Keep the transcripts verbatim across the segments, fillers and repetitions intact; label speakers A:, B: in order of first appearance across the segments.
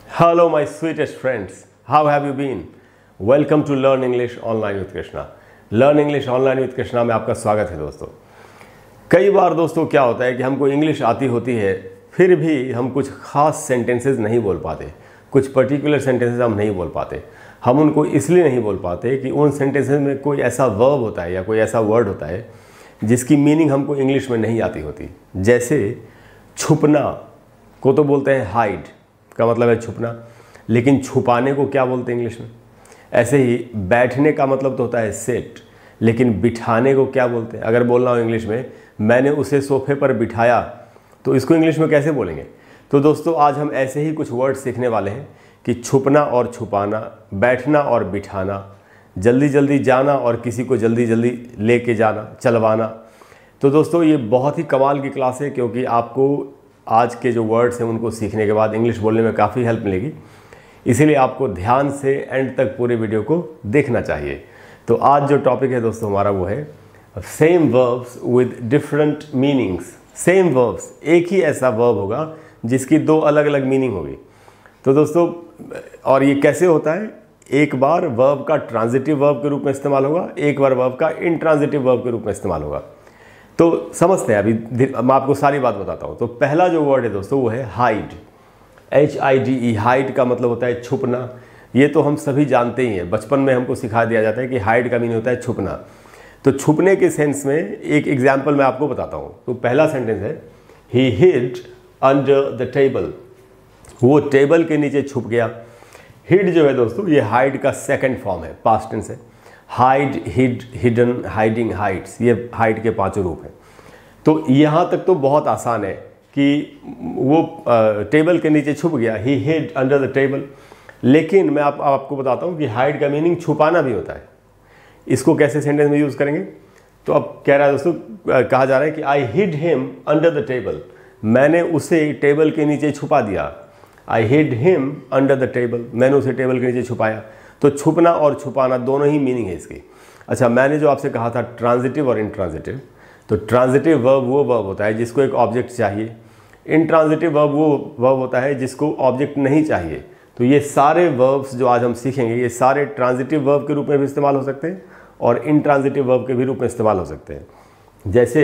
A: Hello, my sweetest friends. How have you been? Welcome to Learn English Online with Krishna. Learn English Online with Krishna में आपका स्वागत है दोस्तों। कई बार दोस्तों क्या होता है कि हमको इंग्लिश आती होती है, फिर भी हम कुछ खास सेंटेंसेस नहीं बोल पाते, कुछ पर्टिकुलर सेंटेंसेस हम नहीं बोल पाते। हम उनको इसलिए नहीं बोल पाते कि उन सेंटेंसेस में कोई ऐसा वर्ब होता है या कोई ऐसा वर्ड होता है जिसकी मीनिंग हमको इंग्लिश में नहीं आती होती। जैसे छुपना को तो बोलते हैं हाइड, का मतलब है छुपना, लेकिन छुपाने को क्या बोलते हैं इंग्लिश में। ऐसे ही बैठने का मतलब तो होता है सेट, लेकिन बिठाने को क्या बोलते हैं। अगर बोलना हो इंग्लिश में मैंने उसे सोफे पर बिठाया, तो इसको इंग्लिश में कैसे बोलेंगे। तो दोस्तों आज हम ऐसे ही कुछ वर्ड सीखने वाले हैं कि छुपना और छुपाना, बैठना और बिठाना, जल्दी जल्दी जाना और किसी को जल्दी जल्दी लेके जाना, चलवाना। तो दोस्तों ये बहुत ही कमाल की क्लास है, क्योंकि आपको आज के जो वर्ड्स हैं उनको सीखने के बाद इंग्लिश बोलने में काफ़ी हेल्प मिलेगी। इसीलिए आपको ध्यान से एंड तक पूरे वीडियो को देखना चाहिए। तो आज जो टॉपिक है दोस्तों हमारा वो है same verbs with different meanings. Same verbs, एक ही ऐसा वर्ब होगा जिसकी दो अलग अलग मीनिंग होगी। तो दोस्तों और ये कैसे होता है, एक बार वर्ब का ट्रांजिटिव वर्ब के रूप में इस्तेमाल होगा, एक बार वर्ब का इंट्रांजिटिव वर्ब के रूप में इस्तेमाल होगा। तो समझते हैं, अभी मैं आपको सारी बात बताता हूँ। तो पहला जो वर्ड है दोस्तों वो है hide, H I D E. Hide का मतलब होता है छुपना। ये तो हम सभी जानते ही हैं, बचपन में हमको सिखा दिया जाता है कि हाइड का मीनिंग होता है छुपना। तो छुपने के सेंस में एक एग्जाम्पल मैं आपको बताता हूँ। तो पहला सेंटेंस है he hid under the table. वो टेबल के नीचे छुप गया। हिड जो है दोस्तों ये हाइड का सेकंड फॉर्म है, पास्ट टेंस है। Hide, hid, hidden, hiding, hides, ये हाइड के पांचों रूप हैं। तो यहाँ तक तो बहुत आसान है कि वो टेबल के नीचे छुप गया, he hid under the table. लेकिन मैं आप, आपको बताता हूँ कि हाइड का मीनिंग छुपाना भी होता है। इसको कैसे सेंटेंस में यूज़ करेंगे। तो अब कह रहा है दोस्तों, कहा जा रहा है कि I hid him under the table. मैंने उसे टेबल के नीचे छुपा दिया। I hid him under the table, मैंने उसे टेबल के नीचे छुपाया। तो छुपना और छुपाना दोनों ही मीनिंग है इसकी। अच्छा, मैंने जो आपसे कहा था ट्रांजिटिव और इंट्रांजिटिव, तो ट्रांजिटिव वर्ब वो वर्ब होता है जिसको एक ऑब्जेक्ट चाहिए। इंट्रांजिटिव वर्ब वो वर्ब होता है जिसको ऑब्जेक्ट नहीं चाहिए। तो ये सारे वर्ब्स जो आज हम सीखेंगे ये सारे ट्रांजिटिव वर्ब के रूप में भी इस्तेमाल हो सकते हैं और इंट्रांजिटिव वर्ब के भी रूप में इस्तेमाल हो सकते हैं। जैसे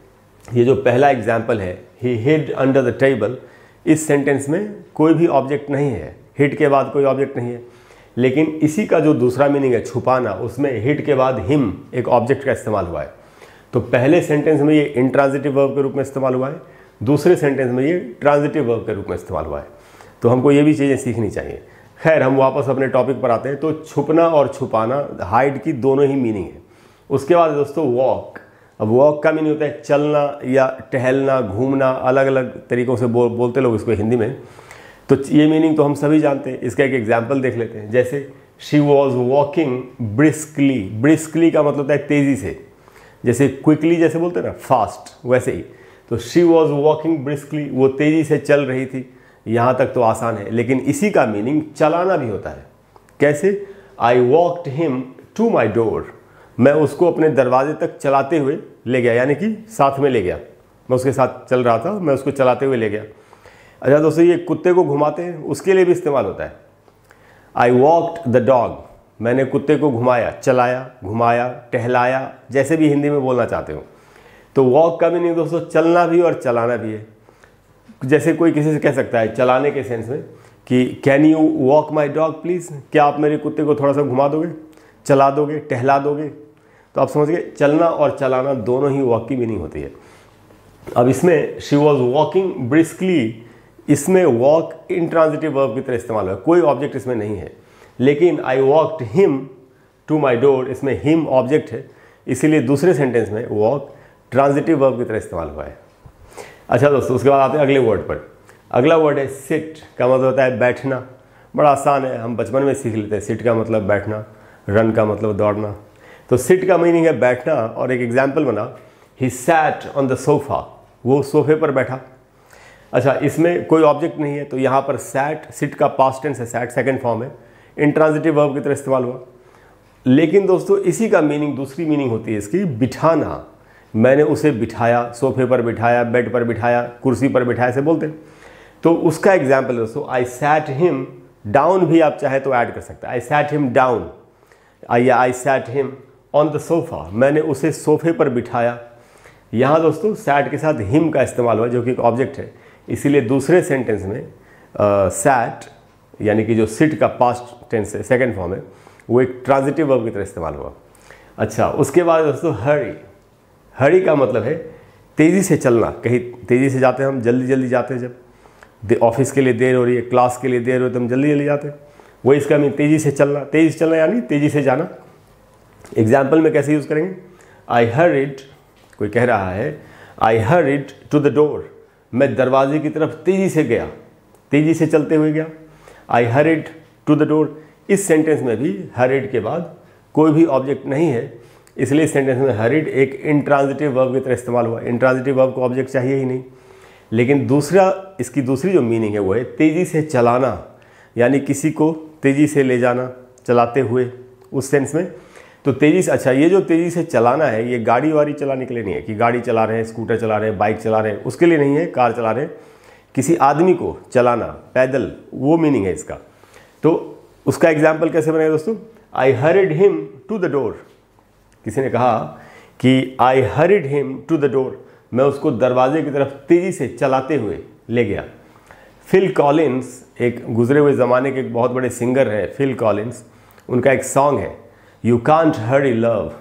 A: ये जो पहला एग्जाम्पल है he hid under the table, इस सेंटेंस में कोई भी ऑब्जेक्ट नहीं है, हिड के बाद कोई ऑब्जेक्ट नहीं है। लेकिन इसी का जो दूसरा मीनिंग है छुपाना, उसमें हिड के बाद हिम एक ऑब्जेक्ट का इस्तेमाल हुआ है। तो पहले सेंटेंस में ये इंट्रांजिटिव वर्ब के रूप में इस्तेमाल हुआ है, दूसरे सेंटेंस में ये ट्रांजिटिव वर्ब के रूप में इस्तेमाल हुआ है। तो हमको ये भी चीज़ें सीखनी चाहिए। खैर हम वापस अपने टॉपिक पर आते हैं। तो छुपना और छुपाना हाइड की दोनों ही मीनिंग है। उसके बाद दोस्तों वॉक। अब वॉक का मीनिंग होता है चलना या टहलना, घूमना, अलग अलग तरीक़ों से बोल बोलते लोग इसको हिंदी में। तो ये मीनिंग तो हम सभी जानते हैं। इसका एक एग्जाम्पल देख लेते हैं। जैसे she was walking briskly. Briskly का मतलब होता है तेज़ी से, जैसे क्विकली जैसे बोलते हैं ना, फास्ट, वैसे ही। तो शी वॉज वॉकिंग ब्रिस्कली, वो तेज़ी से चल रही थी। यहाँ तक तो आसान है, लेकिन इसी का मीनिंग चलाना भी होता है। कैसे, I walked him to my door. मैं उसको अपने दरवाजे तक चलाते हुए ले गया, यानी कि साथ में ले गया। मैं उसके साथ चल रहा था, मैं उसको चलाते हुए ले गया। अच्छा दोस्तों ये कुत्ते को घुमाते हैं उसके लिए भी इस्तेमाल होता है। आई वॉकड द डॉग, मैंने कुत्ते को घुमाया, चलाया, घुमाया, टहलाया, जैसे भी हिंदी में बोलना चाहते हो। तो वॉक का मीनिंग दोस्तों चलना भी और चलाना भी है। जैसे कोई किसी से कह सकता है चलाने के सेंस में कि can you walk my dog please, क्या आप मेरे कुत्ते को थोड़ा सा घुमा दोगे, चला दोगे, टहला दोगे। तो आप समझ गए, चलना और चलाना दोनों ही वॉक की मीनिंग होती है। अब इसमें शी वॉज वॉकिंग ब्रिस्कली, इसमें वॉक इंट्रांजिटिव वर्ब की तरह इस्तेमाल हुआ है, कोई ऑब्जेक्ट इसमें नहीं है। लेकिन I walked him to my door, इसमें हिम ऑब्जेक्ट है, इसीलिए दूसरे सेंटेंस में वॉक ट्रांजिटिव वर्ब की तरह इस्तेमाल हुआ है। अच्छा दोस्तों उसके बाद आते हैं अगले वर्ड पर। अगला वर्ड है सिट, का मतलब होता है बैठना। बड़ा आसान है, हम बचपन में सीख लेते हैं। सिट का मतलब बैठना, रन का मतलब दौड़ना। तो सिट का मीनिंग है बैठना, और एक एग्जाम्पल बना he sat on the sofa, वो सोफे पर बैठा। अच्छा इसमें कोई ऑब्जेक्ट नहीं है, तो यहाँ पर सैट, सिट का पास्ट टेंस है, सैट सेकंड फॉर्म है, इंट्रांजिटिव वर्ब की तरह इस्तेमाल हुआ। लेकिन दोस्तों इसी का मीनिंग, दूसरी मीनिंग होती है इसकी बिठाना। मैंने उसे बिठाया, सोफे पर बिठाया, बेड पर बिठाया, कुर्सी पर बिठाया, ऐसे बोलते हैं। तो उसका एग्जाम्पल दोस्तों, आई सैट हिम डाउन भी आप चाहे तो ऐड कर सकते हैं। आई सैट हिम डाउन, या I sat him on the sofa, मैंने उसे सोफे पर बिठाया। यहाँ दोस्तों सैट के साथ हिम का इस्तेमाल हुआ जो कि एक ऑब्जेक्ट है, इसीलिए दूसरे सेंटेंस में सैट यानी कि जो सिट का पास्ट टेंस है, सेकेंड फॉर्म है, वो एक ट्रांजिटिव वर्ब की तरह इस्तेमाल हुआ। अच्छा, उसके बाद दोस्तों हरी, हरी का मतलब है तेज़ी से चलना, कहीं तेज़ी से जाते हैं हम, जल्दी जल्दी जाते हैं, जब ऑफिस के लिए देर हो रही है, क्लास के लिए देर हो रही है तो हम जल्दी जल्दी जाते हैं, वही इसका मीन तेज़ी से चलना। तेज़ी से चलना यानी तेज़ी से जाना। एग्जाम्पल में कैसे यूज़ करेंगे, आई हरिड, कोई कह रहा है I hurried to the door, मैं दरवाजे की तरफ तेज़ी से गया, तेज़ी से चलते हुए गया। I hurried to the door, इस सेंटेंस में भी हरिड के बाद कोई भी ऑब्जेक्ट नहीं है, इसलिए इस सेंटेंस में हरिड एक इंट्रांजिटिव वर्ब की तरह इस्तेमाल हुआ। इंट्रांजिटिव वर्ब को ऑब्जेक्ट चाहिए ही नहीं। लेकिन दूसरा, इसकी दूसरी जो मीनिंग है वो है तेज़ी से चलाना, यानी किसी को तेज़ी से ले जाना, चलाते हुए, उस सेंस में। तो तेज़ी से, अच्छा ये जो तेज़ी से चलाना है ये गाड़ी वाड़ी चलाने के लिए नहीं है कि गाड़ी चला रहे हैं, स्कूटर चला रहे हैं, बाइक चला रहे हैं, उसके लिए नहीं है, कार चला रहे हैं, किसी आदमी को चलाना, पैदल, वो मीनिंग है इसका। तो उसका एग्जाम्पल कैसे बनेगा दोस्तों, I hurried him to the door, किसी ने कहा कि I hurried him to the door, मैं उसको दरवाजे की तरफ तेज़ी से चलाते हुए ले गया। फिल कॉलिंस, एक गुजरे हुए ज़माने के एक बहुत बड़े सिंगर हैं फिल कॉलिंस, उनका एक सॉन्ग है you can't hurry love,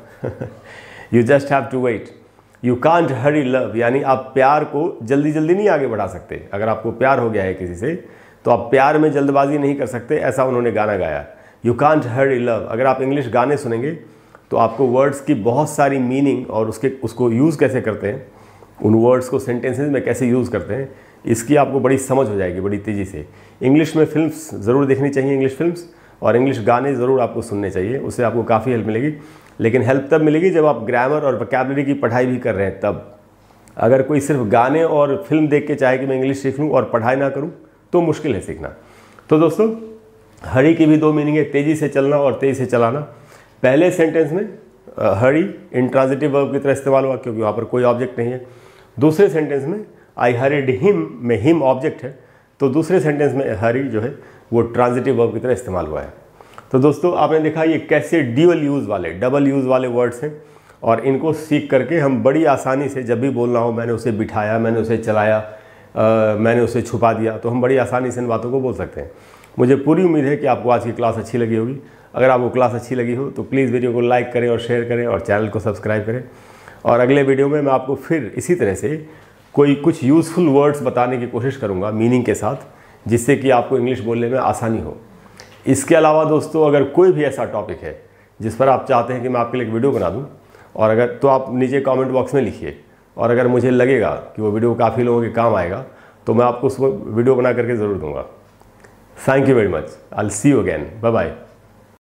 A: you just have to wait. You can't hurry love यानी आप प्यार को जल्दी जल्दी नहीं आगे बढ़ा सकते। अगर आपको प्यार हो गया है किसी से तो आप प्यार में जल्दबाजी नहीं कर सकते, ऐसा उन्होंने गाना गाया, यू कांट हरी लव। अगर आप इंग्लिश गाने सुनेंगे तो आपको वर्ड्स की बहुत सारी मीनिंग और उसके उसको यूज़ कैसे करते हैं, उन वर्ड्स को सेंटेंसेस में कैसे यूज़ करते हैं, इसकी आपको बड़ी समझ हो जाएगी बड़ी तेज़ी से। इंग्लिश में फिल्म्स ज़रूर देखनी चाहिए, इंग्लिश फिल्म्स, और इंग्लिश गाने ज़रूर आपको सुनने चाहिए, उससे आपको काफ़ी हेल्प मिलेगी। लेकिन हेल्प तब मिलेगी जब आप ग्रामर और वोकैबुलरी की पढ़ाई भी कर रहे हैं तब। अगर कोई सिर्फ गाने और फिल्म देख के चाहे कि मैं इंग्लिश सीख लूँ और पढ़ाई ना करूँ तो मुश्किल है सीखना। तो दोस्तों हरी की भी दो मीनिंग है, तेज़ी से चलना और तेज़ी से चलाना। पहले सेंटेंस में हरी इंट्रांजिटिव वर्ब की तरह इस्तेमाल हुआ क्योंकि वहाँ पर कोई ऑब्जेक्ट नहीं है। दूसरे सेंटेंस में आई हरिड हिम में हिम ऑब्जेक्ट है, तो दूसरे सेंटेंस में हरी जो है वो ट्रांजिटिव वर्ब की तरह इस्तेमाल हुआ है। तो दोस्तों आपने देखा ये कैसे ड्यूअल यूज़ वाले, डबल यूज़ वाले वर्ड्स हैं, और इनको सीख करके हम बड़ी आसानी से जब भी बोलना हो, मैंने उसे बिठाया, मैंने उसे चलाया, आ, मैंने उसे छुपा दिया, तो हम बड़ी आसानी से इन बातों को बोल सकते हैं। मुझे पूरी उम्मीद है कि आपको आज की क्लास अच्छी लगी होगी। अगर आपको क्लास अच्छी लगी हो तो प्लीज़ वीडियो को लाइक करें और शेयर करें और चैनल को सब्सक्राइब करें। और अगले वीडियो में मैं आपको फिर इसी तरह से कोई कुछ यूज़फुल वर्ड्स बताने की कोशिश करूँगा मीनिंग के साथ, जिससे कि आपको इंग्लिश बोलने में आसानी हो। इसके अलावा दोस्तों अगर कोई भी ऐसा टॉपिक है जिस पर आप चाहते हैं कि मैं आपके लिए एक वीडियो बना दूं, और अगर तो आप नीचे कमेंट बॉक्स में लिखिए, और अगर मुझे लगेगा कि वो वीडियो काफ़ी लोगों के काम आएगा तो मैं आपको उस वीडियो बना करके ज़रूर दूंगा। Thank you very much, I will see you again, bye bye.